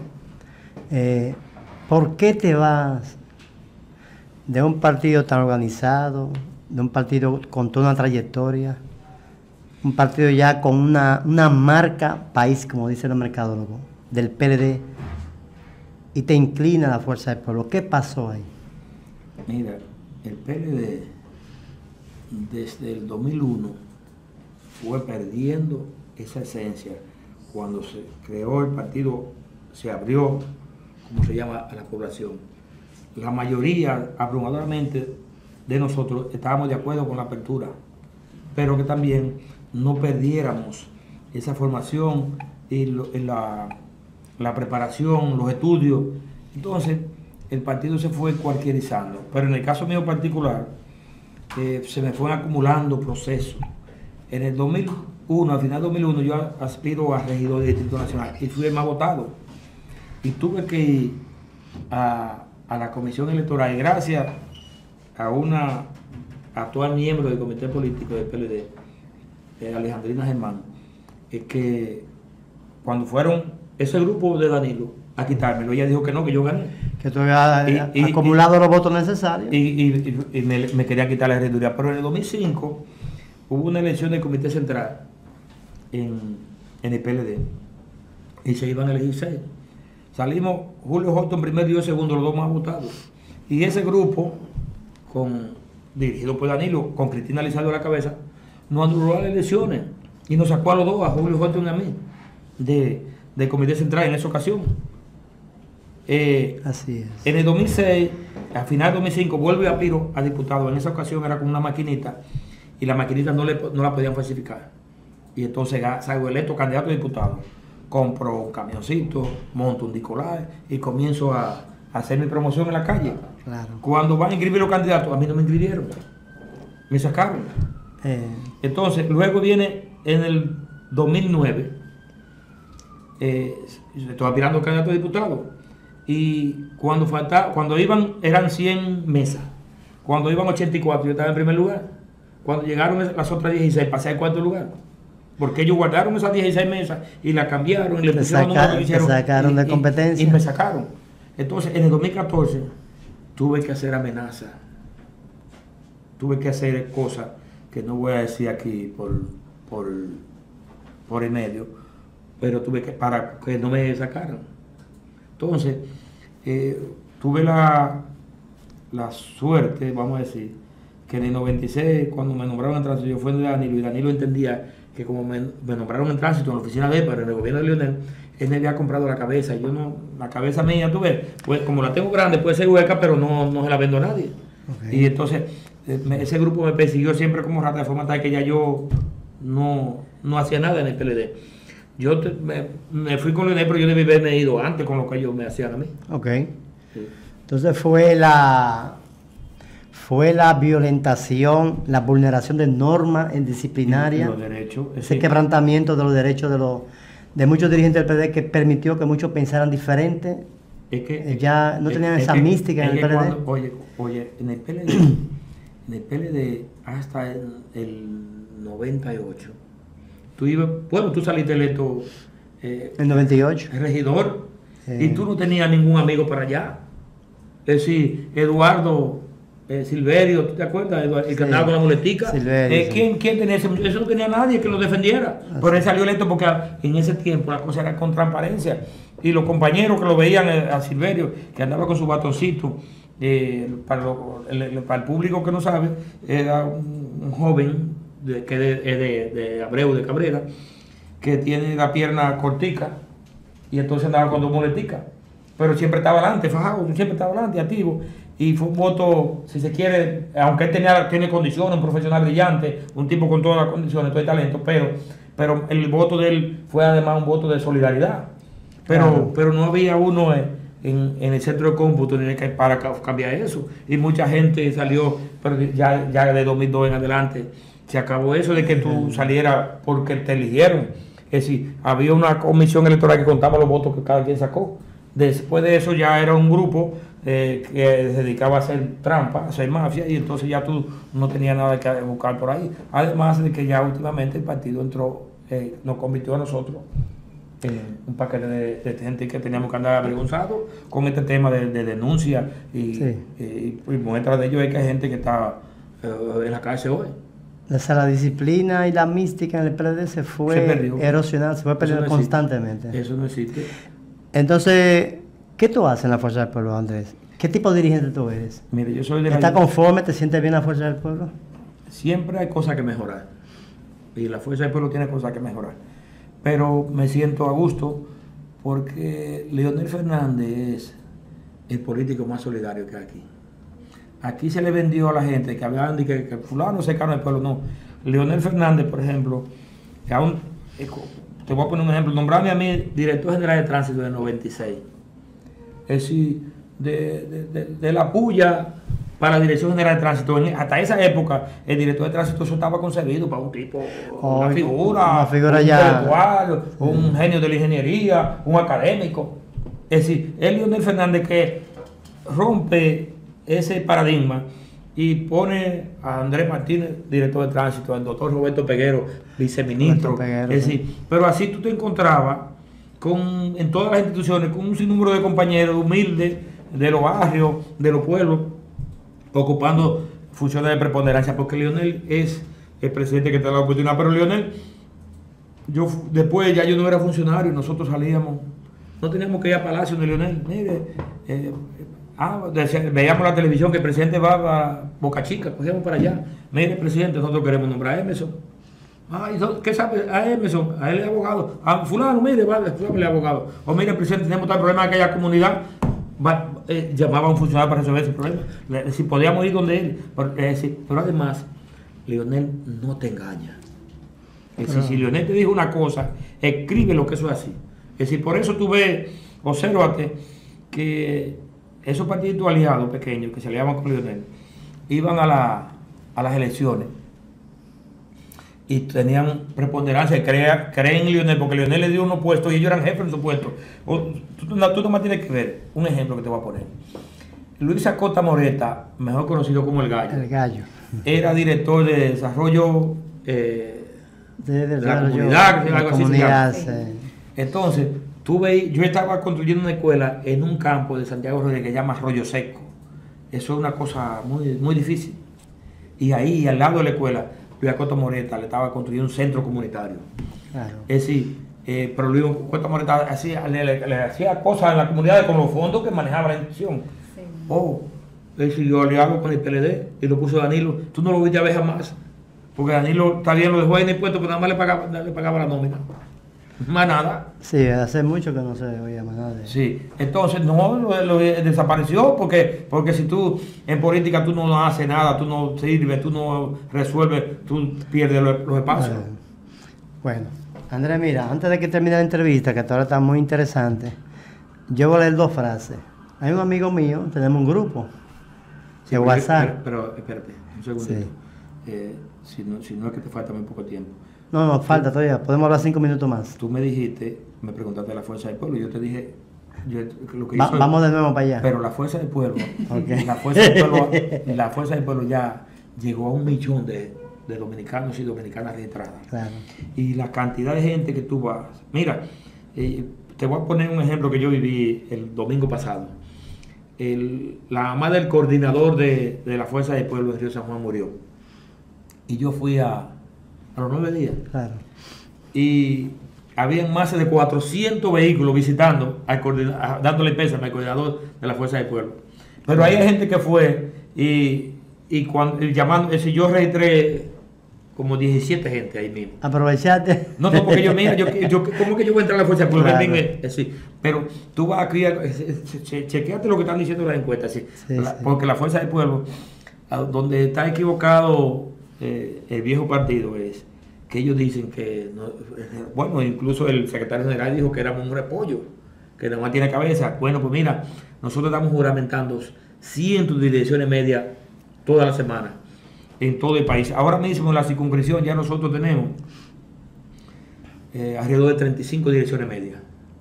¿Por qué te vas de un partido tan organizado, de un partido con toda una trayectoria, un partido ya con una marca país, como dice el mercadólogo, del PLD, y te inclina a la fuerza del pueblo? ¿Qué pasó ahí? Mira, el PLD desde el 2001 fue perdiendo esa esencia. Cuando se creó el partido, se abrió, como se llama, a la población. La mayoría, abrumadoramente, de nosotros estábamos de acuerdo con la apertura, pero que también no perdiéramos esa formación y la preparación, los estudios. Entonces, el partido se fue cualquierizando. Pero en el caso mío particular, se me fueron acumulando procesos. En el 2001, al final de 2001, yo aspiro a regidor de Distrito Nacional y fui el más votado. Y tuve que ir a la comisión electoral, y gracias a una actual miembro del comité político del PLD, Alejandrina Germán, es que cuando fueron ese grupo de Danilo a quitármelo, ella dijo que no, que yo gané. Que tú habías acumulado los votos necesarios. Y me quería quitar la regiduría. Pero en el 2005 hubo una elección del comité central en el PLD y se iban a elegir 6. Salimos Julio Horton primero y yo segundo, los dos más votados. Y ese grupo, dirigido por Danilo, con Cristina Lizardo a la cabeza, nos anuló las elecciones y nos sacó a los dos, a Julio Horton y a mí, del comité central en esa ocasión. Así es. En el 2006, al final del 2005, vuelve a Piro a diputado. En esa ocasión era con una maquinita y la maquinita no la podían falsificar. Y entonces salgo electo candidato a diputado. Compro un camioncito, monto un Nicolás y comienzo a hacer mi promoción en la calle. Claro. Cuando van a inscribir los candidatos, a mí no me inscribieron. Me sacaron. Entonces, luego viene en el 2009, estoy aspirando a candidato a diputado. Y cuando iban, eran 100 mesas. Cuando iban 84, yo estaba en primer lugar. Cuando llegaron las otras 16, pasé al cuarto lugar. Porque ellos guardaron esas 16 mesas y las cambiaron y le pusieron números, te sacaron de competencia. Y me sacaron. Entonces, en el 2014, tuve que hacer amenazas. Tuve que hacer cosas que no voy a decir aquí por el medio, pero tuve que, para que no me sacaran. Entonces, tuve la suerte, vamos a decir, que en el 96, cuando me nombraron en tránsito, yo fui de Danilo, y Danilo entendía que como me nombraron en tránsito en la oficina de él, pero en el gobierno de Leonel, él me había comprado la cabeza, y yo no, la cabeza mía, tú ves, pues como la tengo grande, puede ser hueca, pero no se la vendo a nadie. Okay. Y entonces, ese grupo me persiguió siempre como rata, de forma tal que ya yo no hacía nada en el PLD. Yo me fui con Leonel, pero yo debí haberme ido antes con lo que ellos me hacían a mí. Ok. Sí. Entonces fue la violentación, la vulneración de normas disciplinarias, los derechos, ese quebrantamiento de los derechos de muchos dirigentes del PLD que permitió que muchos pensaran diferente. Es que ya no tenían esa mística en el PLD. Oye, en el PLD hasta el 98, tú saliste electo En 98. regidor, y tú no tenías ningún amigo para allá. Es decir, Eduardo Silverio, ¿tú te acuerdas? El que andaba con la muletica. Silverio, ¿Quién tenía ese? Eso no tenía nadie que lo defendiera. Pero él salió electo porque en ese tiempo la cosa era con transparencia. Y los compañeros que lo veían a Silverio, que andaba con su batoncito, para el público que no sabe, era un joven de Abreu de Cabrera, que tiene la pierna cortica, y entonces andaba con dos muleticas. Pero siempre estaba adelante, fajado, siempre estaba adelante, activo. Y fue un voto, si se quiere, aunque él tiene condiciones, un profesional brillante, un tipo con todas las condiciones, todo el talento, pero el voto de él fue además un voto de solidaridad. Pero no había uno en el centro de cómputo para cambiar eso. Y mucha gente salió, pero ya de 2002 en adelante se acabó eso de que tú salieras porque te eligieron. Es decir, había una comisión electoral que contaba los votos que cada quien sacó. Después de eso ya era un grupo que se dedicaba a hacer trampa, a hacer mafia, y entonces ya tú no tenías nada que buscar por ahí. Además de que ya últimamente el partido entró, nos convirtió a nosotros en un paquete de gente que teníamos que andar avergonzados con este tema de denuncia, y muestra de ello es que hay gente que está en la cárcel hoy. La disciplina y la mística en el PLD se fue erosionando, se fue perdiendo constantemente. Eso no existe. Entonces, ¿qué tú haces en la Fuerza del Pueblo, Andrés? ¿Qué tipo de dirigente tú eres? Mire, yo soy de ¿Estás conforme? ¿Te sientes bien la Fuerza del Pueblo? Siempre hay cosas que mejorar. Y la Fuerza del Pueblo tiene cosas que mejorar. Pero me siento a gusto porque Leonel Fernández es el político más solidario que hay aquí. Aquí se le vendió a la gente que hablaban de que fulano se cano del pueblo. No. Leonel Fernández, por ejemplo, que aún... Te voy a poner un ejemplo. Nombrarme a mí director general de tránsito del 96. Es decir, de la puya para la Dirección General de Tránsito. Hasta esa época, el director de tránsito eso estaba concebido para un tipo, una figura un intelectual, un genio de la ingeniería, un académico. Es decir, es Leonel Fernández que rompe ese paradigma y pone a Andrés Martínez, director de tránsito, al doctor Roberto Peguero, viceministro. Es decir, pero así tú te encontrabas en todas las instituciones con un sinnúmero de compañeros humildes de los barrios, de los pueblos, ocupando funciones de preponderancia, porque Leonel es el presidente que te da la oportunidad. Pero Leonel, después ya yo no era funcionario, nosotros salíamos, no teníamos que ir a Palacio de Leonel. Mire, veíamos la televisión que el presidente va a Boca Chica, cogíamos para allá. Mire, presidente, nosotros queremos nombrar a Emerson. ¿Qué sabe? A Emerson, a él es abogado. A fulano, mire, fulano es abogado. O mire, presidente, tenemos tal problema en aquella comunidad. Llamaba a un funcionario para resolver ese problema. Si podíamos ir donde él. Pero además, Leonel no te engaña. Es decir, si Leonel te dijo una cosa, escribe lo que eso es así. Es decir, por eso tú ves, obsérvate, que esos partidos aliados pequeños que se aliaban con Leonel iban a las elecciones y tenían preponderancia y creen en Leonel, porque Leonel le dio unos puestos y ellos eran jefes de su puesto. Tú nomás tienes que ver un ejemplo que te voy a poner. Luis Acosta Moreta, mejor conocido como El Gallo, era director de desarrollo de la comunidad. Entonces, yo estaba construyendo una escuela en un campo de Santiago Rodríguez que se llama Arroyo Seco. Eso es una cosa muy, muy difícil. Y ahí, al lado de la escuela, Luis Acosta Moreta le estaba construyendo un centro comunitario. Claro. Es decir, pero Luis Acosta Moreta le hacía cosas en la comunidad con los fondos que manejaba la institución. Sí. Yo le hago con el PLD y lo puso Danilo. Tú no lo viste a ver jamás. Porque Danilo está bien, lo dejó ahí en el puesto, pero nada más le pagaba la nómina. Más nada. Sí, hace mucho que no se oía más nada. Sí, entonces lo desapareció porque si tú en política tú no haces nada, tú no sirves, tú no resuelves, tú pierdes los espacios. Bueno, Andrés, mira, antes de que termine la entrevista, que ahora está muy interesante, yo voy a leer 2 frases. Hay un amigo mío, tenemos un grupo de WhatsApp. Pero espérate, un segundito. Sí. Si no es que te falta muy poco tiempo. No, falta todavía. Podemos hablar 5 minutos más. Tú me dijiste, me preguntaste de la Fuerza del Pueblo, yo te dije lo que vamos de nuevo para allá. Pero la Fuerza del Pueblo, okay. la Fuerza del Pueblo ya llegó a 1 millón de dominicanos y dominicanas registradas. Claro. Y la cantidad de gente que tú vas. Mira, Te voy a poner un ejemplo que yo viví el domingo pasado. La mamá del coordinador de la Fuerza del Pueblo de Río San Juan murió. Y yo fui a los 9 días. Claro. Y habían más de 400 vehículos visitando, dándole pésame al coordinador de la Fuerza del Pueblo. Pero hay gente que fue y llamando, yo registré como 17 gente ahí mismo. Aprovechaste. No, porque yo, mira, ¿cómo que yo voy a entrar a la Fuerza del Pueblo? Claro. Sí, pero tú vas aquí, chequeate lo que están diciendo las encuestas, sí. Porque la Fuerza del Pueblo, donde está equivocado el viejo partido, es que ellos dicen que, bueno, incluso el secretario general dijo que éramos un repollo, que nada más tiene cabeza. Bueno, pues mira, nosotros estamos juramentando cientos de direcciones medias toda la semana en todo el país. Ahora mismo en la circunscripción ya nosotros tenemos alrededor de 35 direcciones medias.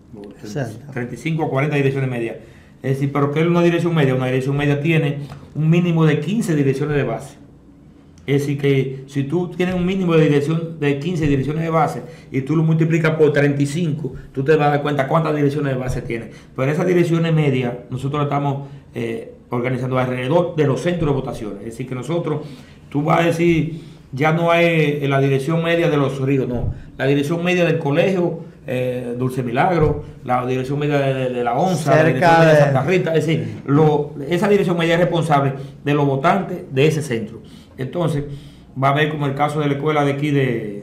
35 o 40 direcciones medias. Es decir, pero ¿qué es una dirección media? Una dirección media tiene un mínimo de 15 direcciones de base. Es decir, que si tú tienes un mínimo de 15 direcciones de base y tú lo multiplicas por 35, tú te vas a dar cuenta cuántas direcciones de base tienes. Pero esas direcciones medias nosotros las estamos organizando alrededor de los centros de votaciones. Es decir, que nosotros, tú vas a decir, ya no hay la dirección media de los ríos, no. La dirección media del colegio Dulce Milagro, la dirección media de la ONSA, la dirección media de Santa Rita. Es decir, esa dirección media es responsable de los votantes de ese centro. Entonces, va a ver como el caso de la escuela de aquí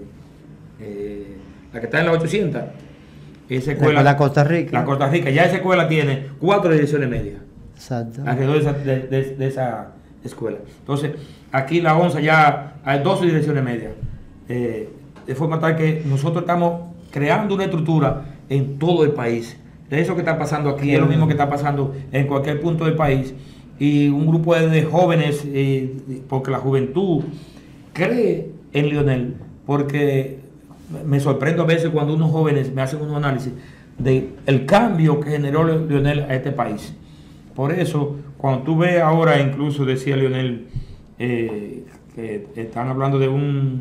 la que está en la 800. Esa escuela, la Costa Rica. La Costa Rica, ya esa escuela tiene 4 direcciones medias. Exacto. Alrededor de esa escuela. Entonces, aquí la ONSA ya hay 12 direcciones medias. De forma tal que nosotros estamos creando una estructura en todo el país. Eso que está pasando aquí es lo mismo que está pasando en cualquier punto del país. Y un grupo de jóvenes, porque la juventud cree en Leonel, porque me sorprendo a veces cuando unos jóvenes me hacen un análisis del cambio que generó Leonel a este país. Por eso, cuando tú ves ahora, incluso decía Leonel, que están hablando de un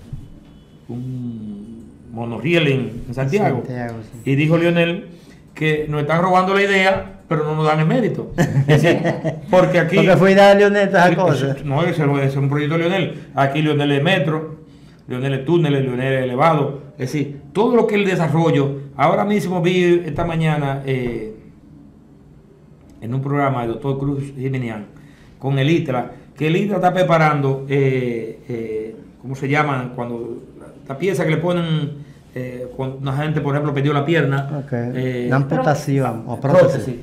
monorriel en Santiago, sí. Y dijo Leonel que nos están robando la idea, pero no nos dan el mérito. Es decir, porque aquí... Porque fue idea de Leonel esa cosa. No, ese es un proyecto de Leonel. Aquí Leonel es metro, Leonel es túneles, Leonel es elevado. Es decir, todo lo que es el desarrollo. Ahora mismo vi esta mañana en un programa del doctor Cruz Jimenian con el ITRA, que el ITRA está preparando, ¿cómo se llama? Cuando la pieza que le ponen... cuando una gente, por ejemplo, perdió la pierna, una amputación o prótesis.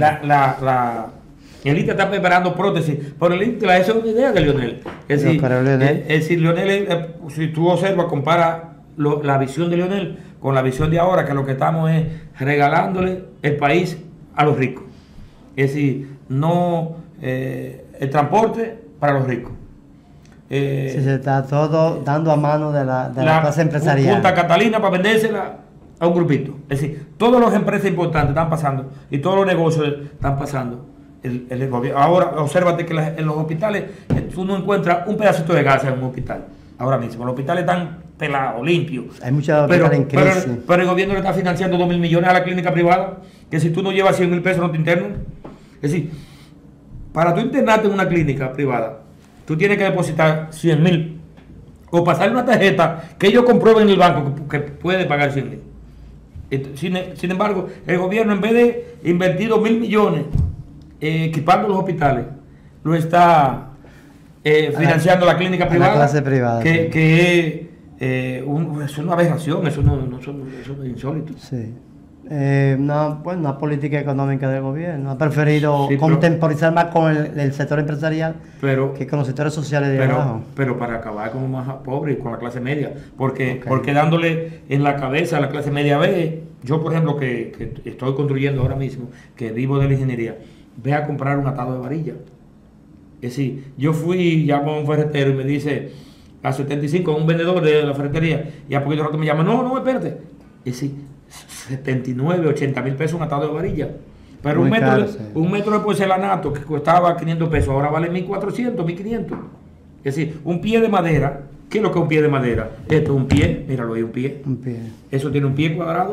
El ITRA está preparando prótesis, pero el ITRA, esa es una idea de Leonel. Es decir, Leonel, si tú observas, compara la visión de Leonel con la visión de ahora, que lo que estamos es regalándole el país a los ricos. Es decir, no el transporte para los ricos. Se está todo dando a mano de la clase empresarial. Punta Catalina para vendérsela a un grupito. Es decir, todas las empresas importantes están pasando y todos los negocios están pasando. El gobierno. Ahora, obsérvate que en los hospitales tú no encuentras un pedacito de gas en un hospital. Ahora mismo, los hospitales están pelados, limpios. Hay muchos hospitales en crisis. Pero el gobierno le está financiando 2.000 millones a la clínica privada, que si tú no llevas 100.000 pesos no te internan. Es decir, para tú internarte en una clínica privada, tú tienes que depositar 100.000 o pasarle una tarjeta que ellos comprueben en el banco que puede pagar 100.000. Sin embargo, el gobierno, en vez de invertir 2.000 millones equipando los hospitales, lo está financiando la clínica privada. La clase privada. Que es una aberración, eso es insólito. Sí. Una política económica del gobierno. Ha preferido contemporizar más con el sector empresarial que con los sectores sociales de abajo. Pero para acabar con los más pobres y con la clase media. Porque dándole en la cabeza a la clase media B, yo por ejemplo que estoy construyendo ahora mismo, que vivo de la ingeniería, ve a comprar un atado de varilla. Es decir, yo llamo a un ferretero y me dice, a 75, un vendedor de la ferretería, y a poquito rato me llama, no, espérate. Es decir, 79, 80.000 pesos un atado de varilla. Pero un metro de porcelanato que costaba 500 pesos, ahora vale 1.400, 1.500. Es decir, un pie de madera. ¿Qué es lo que es un pie de madera? Esto es un pie, míralo ahí, un pie. Eso tiene un pie cuadrado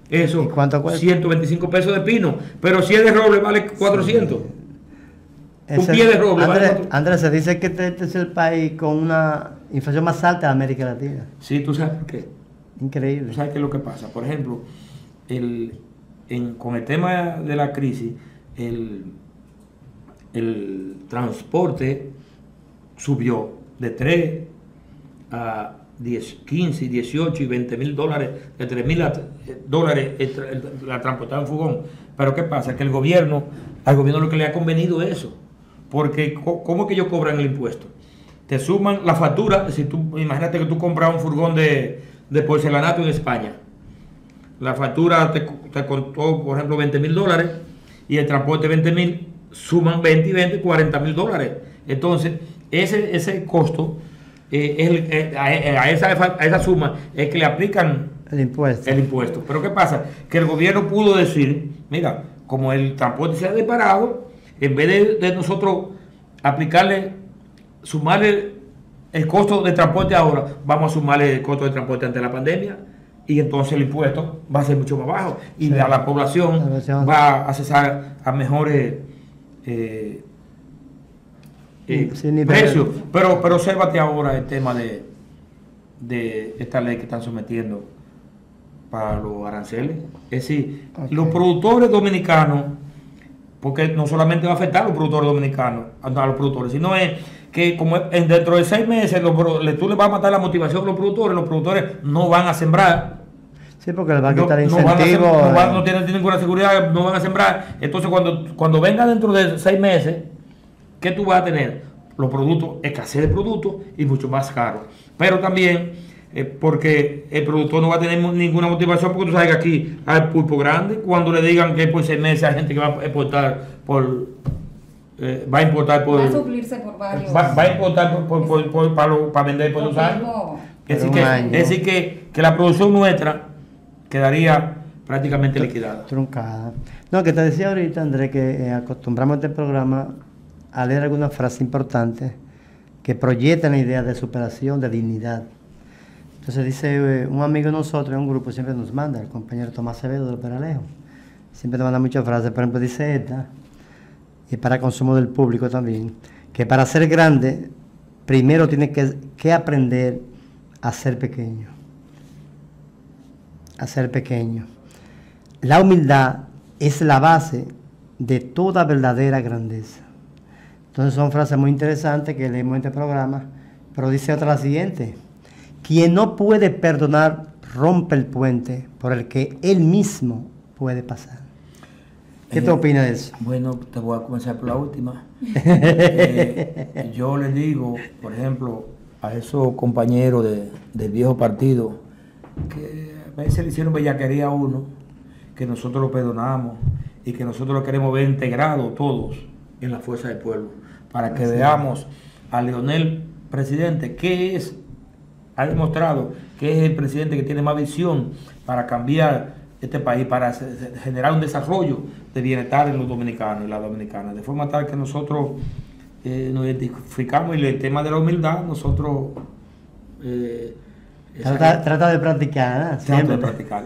eso, ¿Y cuánto cuesta? 125 pesos de pino, pero si es de roble vale 400. Sí. Un pie de roble vale Andrés, 400. Andrés, se dice que este es el país con una inflación más alta de América Latina. Sí, tú sabes por qué. Increíble. ¿Tú sabes qué es lo que pasa? Por ejemplo, con el tema de la crisis, el transporte subió de 3 a 10, 15, 18 y 20 mil dólares, de 3 mil dólares la transportada en furgón. Pero ¿qué pasa? Que al gobierno lo que le ha convenido es eso. Porque ¿cómo es que ellos cobran el impuesto? Te suman la factura. Si tú, imagínate que tú compras un furgón de porcelanato en España. La factura te costó, por ejemplo, 20 mil dólares y el transporte 20 mil, suman 20 y 20, 40 mil dólares. Entonces, ese costo, a esa suma es que le aplican El impuesto. el impuesto. Pero ¿qué pasa? Que el gobierno pudo decir, mira, como el transporte se ha disparado, en vez de nosotros sumarle el costo de transporte ahora, vamos a sumarle el costo de transporte ante la pandemia, y entonces el impuesto va a ser mucho más bajo y Sí. la población va a accesar a mejores precios. Pero obsérvate ahora el tema de esta ley que están sometiendo para los aranceles. Es decir, los productores dominicanos, porque no solamente va a afectar a los productores dominicanos, a los productores, sino es que como dentro de 6 meses tú le vas a matar la motivación a los productores no van a sembrar. Sí, porque les va a quitar No incentivo. no tienen ninguna seguridad, no van a sembrar. Entonces cuando venga dentro de 6 meses, ¿qué tú vas a tener? Los productos, escasez de productos y mucho más caros. Pero también porque el productor no va a tener ninguna motivación, porque tú sabes que aquí hay pulpo grande. Cuando le digan que por 6 meses hay gente que va a exportar va a suplirse por varios. Va a importar para vender por 2 años. Es decir, que la producción nuestra quedaría prácticamente liquidada. Truncada. No, que te decía ahorita, Andrés, que acostumbramos este programa a leer algunas frases importantes que proyectan la idea de superación, de dignidad. Entonces dice un amigo de nosotros, en un grupo, siempre nos manda, el compañero Tomás Acevedo del Peralejo. Siempre nos manda muchas frases, por ejemplo, dice esta, y para consumo del público también, que para ser grande, primero tiene que aprender a ser pequeño. A ser pequeño. La humildad es la base de toda verdadera grandeza. Entonces son frases muy interesantes que leemos en este programa, pero dice otra la siguiente: quien no puede perdonar rompe el puente por el que él mismo puede pasar. ¿Qué te opinas de eso? Bueno, te voy a comenzar por la última. Yo le digo, por ejemplo, a esos compañeros del viejo partido, que a veces le hicieron bellaquería a uno, que nosotros lo perdonamos y que nosotros lo queremos ver integrado todos en la fuerza del pueblo, para que veamos a Leonel presidente, ha demostrado que es el presidente que tiene más visión para cambiar este país, para generar un desarrollo de bienestar en los dominicanos y las dominicanas, de forma tal que nosotros nos identificamos, y el tema de la humildad nosotros trata de practicar, ¿no? Trata de practicar.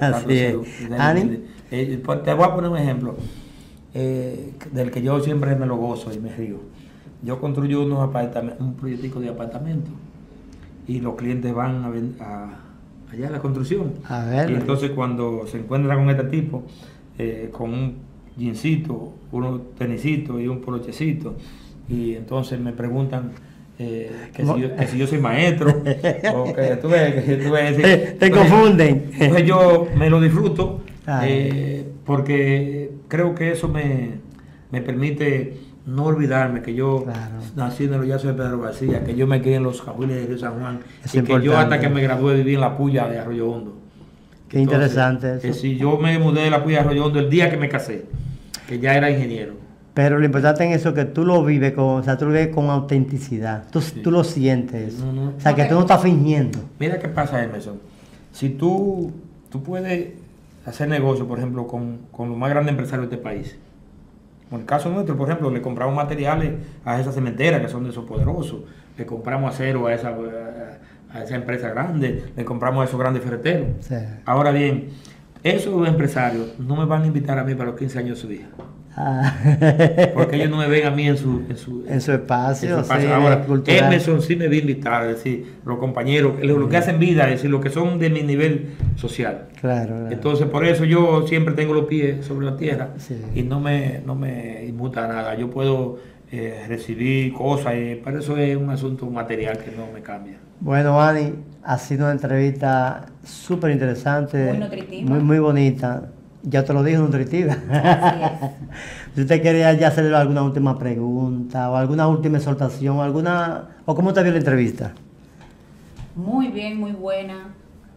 Te voy a poner un ejemplo del que yo siempre me lo gozo y me río. Yo construyo un proyectico de apartamentos y los clientes van allá a la construcción. A ver. Y entonces cuando se encuentran con este tipo, con un jeansito, unos tenisitos y un polochecito, y entonces me preguntan que si yo soy maestro, o que tú ves, te confunden. Entonces yo me lo disfruto, porque creo que eso me permite no olvidarme que yo nací en el Hoyazo de Pedro García, que yo me crié en los Cajuiles de Río San Juan, y que yo hasta que me gradué viví en la Puya de Arroyo Hondo. Qué interesante eso. Si yo me mudé de la Puya de Arroyo Hondo el día que me casé, que ya era ingeniero. Pero lo importante en eso es que tú lo vives con autenticidad. Tú lo sientes. No. O sea, que tú no estás fingiendo. Mira qué pasa, Emerson. Si tú puedes hacer negocio, por ejemplo, con los más grandes empresarios de este país. En el caso nuestro, por ejemplo, le compramos materiales a esas cementeras que son de esos poderosos, le compramos acero a esa empresa grande, le compramos a esos grandes ferreteros. Sí. Ahora bien, esos empresarios no me van a invitar a mí para los 15 años de su hija. Ah. Porque ellos no me ven a mí en su espacio. Sí, ahora, cultural. Emerson sí me va a invitar, es decir, los compañeros, lo que hacen vida, es decir, los que son de mi nivel social. Claro. Entonces, por eso yo siempre tengo los pies sobre la tierra, Sí. y no me inmuta nada. Yo puedo recibir cosas, pero eso es un asunto material que no me cambia. Bueno, Ani, ha sido una entrevista súper interesante. Muy nutritiva. Muy bonita. Ya te lo dije, nutritiva. Así es. Si usted quería ya hacerle alguna última pregunta o alguna última exhortación, o cómo te vio la entrevista. Muy bien, muy buena.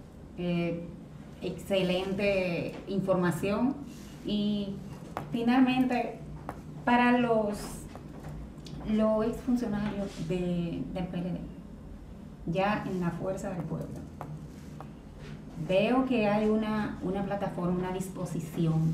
Excelente información. Y finalmente, para los exfuncionarios del PLD, ya en la Fuerza del Pueblo, veo que hay una plataforma, una disposición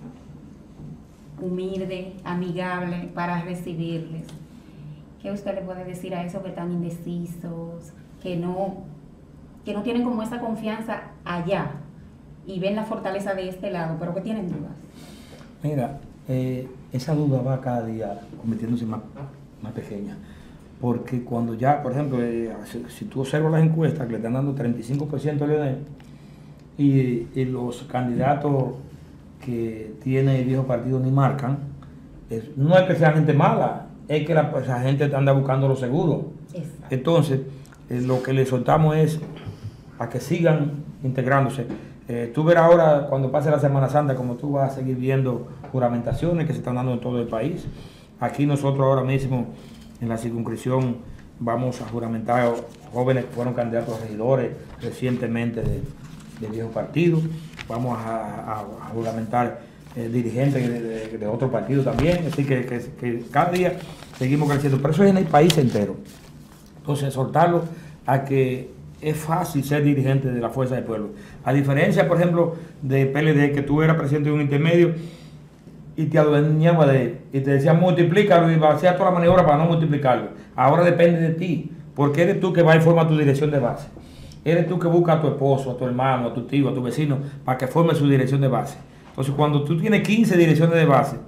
humilde, amigable para recibirles. ¿Qué usted le puede decir a esos que están indecisos, que no tienen como esa confianza allá y ven la fortaleza de este lado, pero que tienen dudas? Mira, esa duda va cada día convirtiéndose más pequeña. Porque cuando ya, por ejemplo, si tú observas las encuestas que le están dando 35% a Leonel, y los candidatos que tiene el viejo partido ni marcan, no es que sea gente mala, es que esa gente anda buscando lo seguro. Exacto. Entonces, lo que le soltamos es a que sigan integrándose. Tú verás ahora, cuando pase la Semana Santa, como tú vas a seguir viendo juramentaciones que se están dando en todo el país. Aquí nosotros ahora mismo, en la circunscripción, vamos a juramentar jóvenes que fueron candidatos a regidores recientemente del viejo partido. Vamos a juramentar dirigentes de otro partido también. Así que cada día seguimos creciendo. Pero eso es en el país entero. Entonces, exhortarlo a que es fácil ser dirigente de la Fuerza del Pueblo. A diferencia, por ejemplo, de PLD, que tú eras presidente de un intermedio y te adueñaba de él, y te decía multiplícalo y hacía toda la maniobra para no multiplicarlo. Ahora depende de ti, porque eres tú que va y forma tu dirección de base. Eres tú que busca a tu esposo, a tu hermano, a tu tío, a tu vecino, para que forme su dirección de base. Entonces, cuando tú tienes 15 direcciones de base,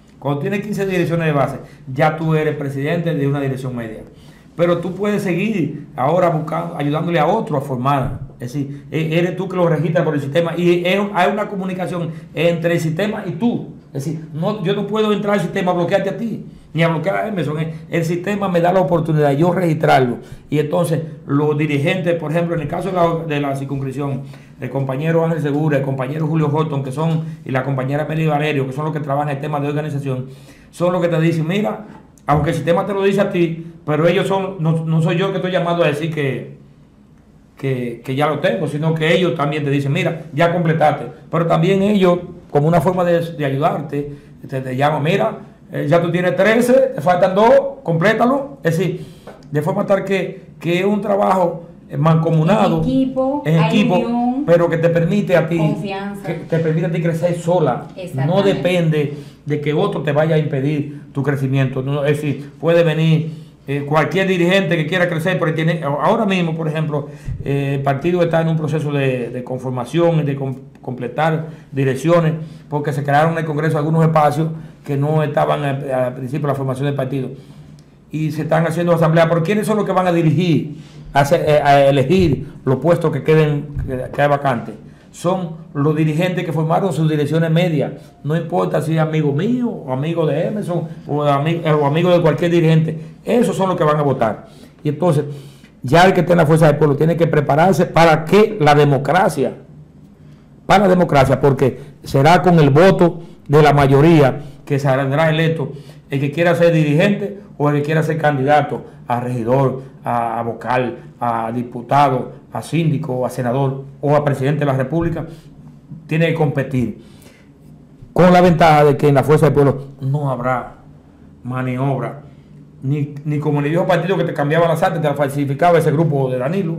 ya tú eres presidente de una dirección media. Pero tú puedes seguir ahora buscando, ayudándole a otro a formar. Es decir, eres tú que lo registras por el sistema, y hay una comunicación entre el sistema y tú. Es decir, yo no puedo entrar al sistema a bloquearte a ti, ni a bloquear a Emerson. El sistema me da la oportunidad de yo registrarlo. Y entonces los dirigentes, por ejemplo, en el caso de la circunscripción, el compañero Ángel Segura, el compañero Julio Horton, y la compañera Meli Valerio, que son los que trabajan el tema de organización, son los que te dicen, mira, aunque el sistema te lo dice a ti, pero ellos no soy yo que estoy llamado a decir que ya lo tengo, sino que ellos también te dicen, mira, ya completaste. Pero también ellos, como una forma de ayudarte, te llaman, mira, ya tú tienes 13, te faltan 2, complétalo. Es decir, de forma tal que es un trabajo mancomunado, en equipo, unión, pero que te permite a ti, confianza, que te permite a ti crecer sola. No depende de que otro te vaya a impedir tu crecimiento. No, es decir, puede venir cualquier dirigente que quiera crecer, pero ahora mismo, por ejemplo, el partido está en un proceso de conformación y de completar direcciones, porque se crearon en el Congreso algunos espacios que no estaban al principio de la formación del partido, y se están haciendo asambleas. ¿Pero quiénes son los que van a dirigir, a elegir los puestos que hay vacantes? Son los dirigentes que formaron sus direcciones medias. No importa si es amigo mío, o amigo de Emerson, o amigo de cualquier dirigente. Esos son los que van a votar. Y entonces, ya el que esté en la Fuerza del Pueblo tiene que prepararse para que la democracia, porque será con el voto de la mayoría que saldrá electo el que quiera ser dirigente o el que quiera ser candidato a regidor, a vocal, a diputado, a síndico, a senador o a presidente de la República. Tiene que competir, con la ventaja de que en la Fuerza del Pueblo no habrá maniobra, ni como el viejo partido que te cambiaba las artes, te la falsificaba ese grupo de Danilo,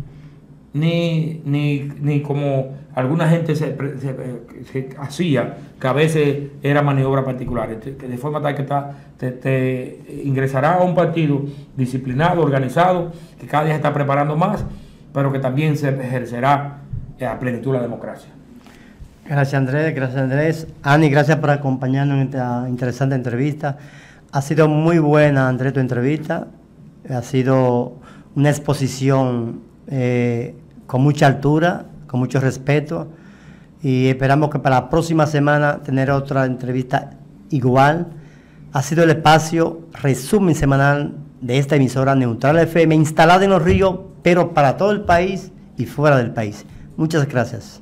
ni como alguna gente se hacía, que a veces era maniobra particular, de forma tal que te ingresará a un partido disciplinado, organizado, que cada día se está preparando más, pero que también se ejercerá a plenitud la democracia. Gracias Andrés, gracias Andrés. Ani, gracias por acompañarnos en esta interesante entrevista. Ha sido muy buena, Andrés, tu entrevista. Ha sido una exposición con mucha altura, con mucho respeto, y esperamos que para la próxima semana tener otra entrevista igual. Ha sido el espacio resumen semanal de esta emisora Neutral FM, instalada en Los Ríos, pero para todo el país y fuera del país. Muchas gracias.